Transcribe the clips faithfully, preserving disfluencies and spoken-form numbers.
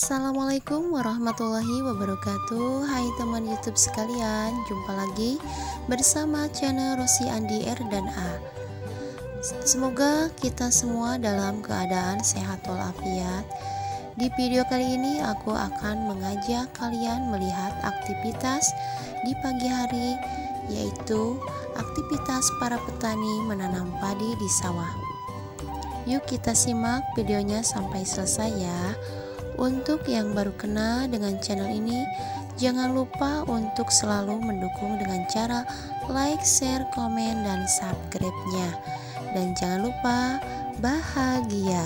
Assalamualaikum warahmatullahi wabarakatuh. Hai teman YouTube sekalian, jumpa lagi bersama channel Rosi Andi R dan A. Semoga kita semua dalam keadaan sehat walafiat. Di video kali ini aku akan mengajak kalian melihat aktivitas di pagi hari, yaitu aktivitas para petani menanam padi di sawah. Yuk kita simak videonya sampai selesai ya. Untuk yang baru kenal dengan channel ini, jangan lupa untuk selalu mendukung dengan cara like, share, komen, dan subscribe-nya. Dan jangan lupa bahagia.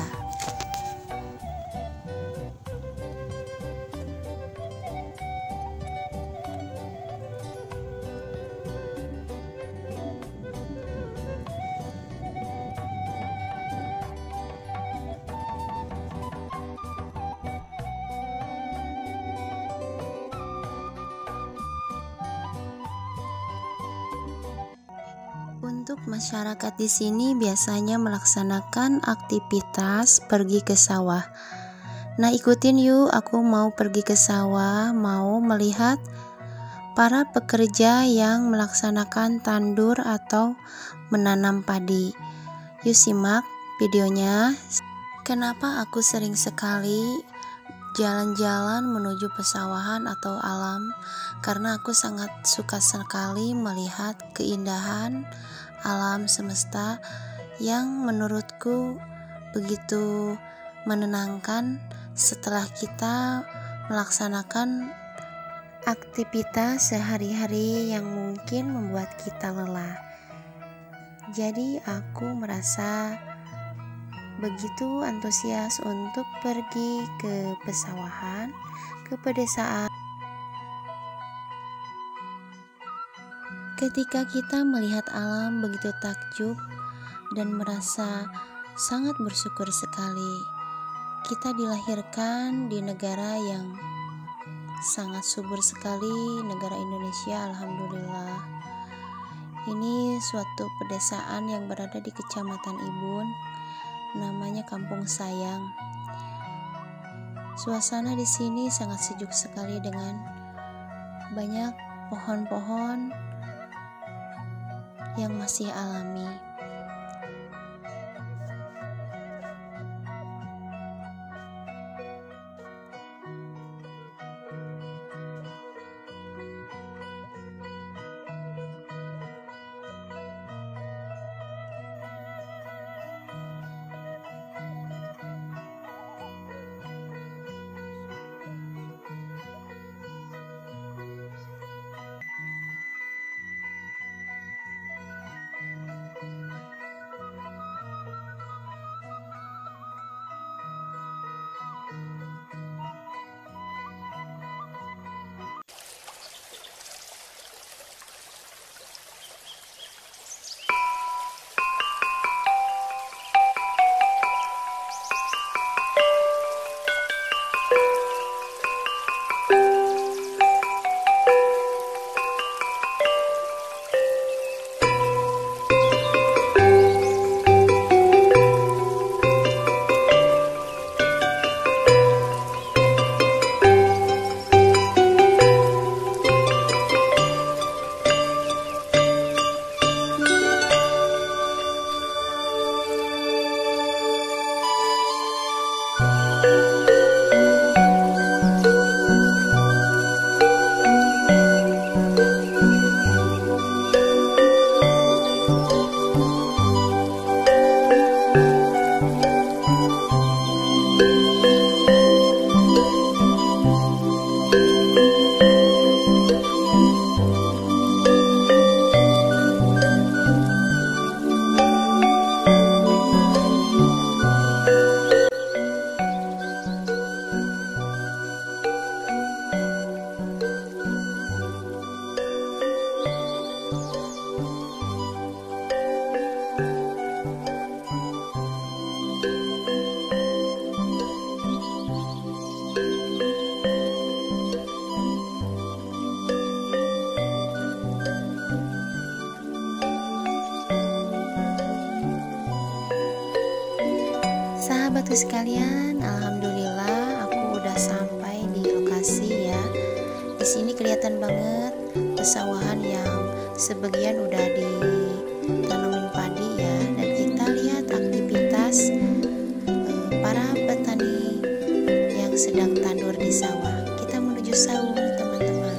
Untuk masyarakat di sini biasanya melaksanakan aktivitas pergi ke sawah. Nah, ikutin yuk, aku mau pergi ke sawah, mau melihat para pekerja yang melaksanakan tandur atau menanam padi. Yuk simak videonya. Kenapa aku sering sekali jalan-jalan menuju pesawahan atau alam? Karena aku sangat suka sekali melihat keindahan alam semesta yang menurutku begitu menenangkan setelah kita melaksanakan aktivitas sehari-hari yang mungkin membuat kita lelah. Jadi aku merasa begitu antusias untuk pergi ke pesawahan, ke pedesaan. Ketika kita melihat alam begitu takjub dan merasa sangat bersyukur sekali. Kita dilahirkan di negara yang sangat subur sekali, negara Indonesia, alhamdulillah. Ini suatu pedesaan yang berada di Kecamatan Ibun, namanya Kampung Sayang. Suasana di sini sangat sejuk sekali dengan banyak pohon-pohon yang masih alami. Sahabatku sekalian, alhamdulillah aku udah sampai kelihatan banget pesawahan yang sebagian udah ditanemin padi ya. Dan kita lihat aktivitas eh, para petani yang sedang tandur di sawah. Kita menuju sawah teman-teman.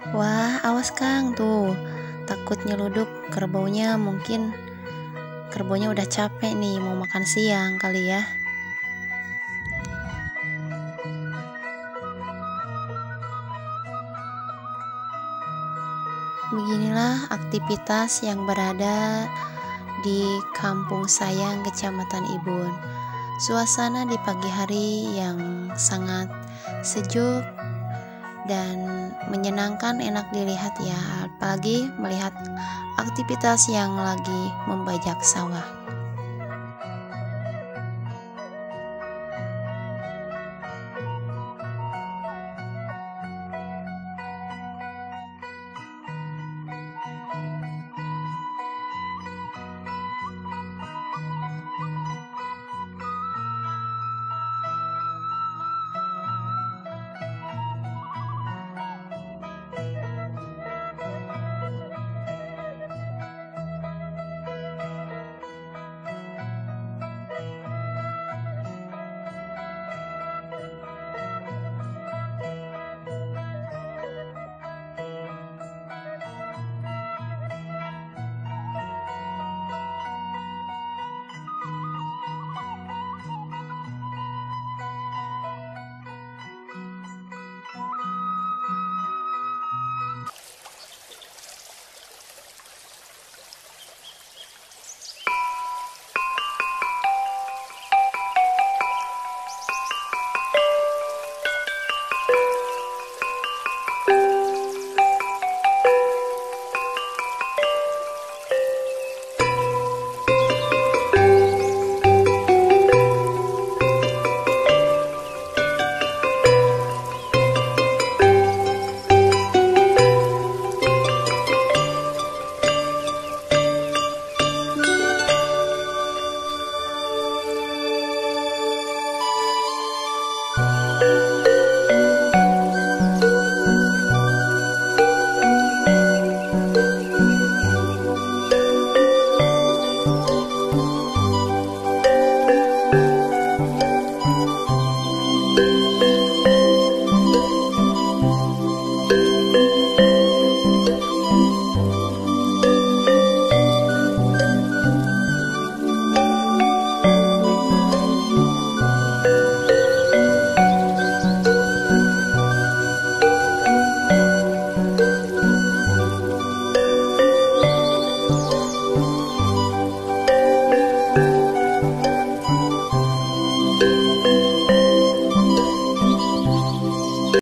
Wah, awas Kang, tuh takut nyeluduk kerbaunya. Mungkin kerbaunya udah capek nih, mau makan siang kali ya. Beginilah aktivitas yang berada di kampung Sayang, Kecamatan Ibun. Suasana di pagi hari yang sangat sejuk dan menyenangkan, enak dilihat ya, apalagi melihat aktivitas yang lagi membajak sawah.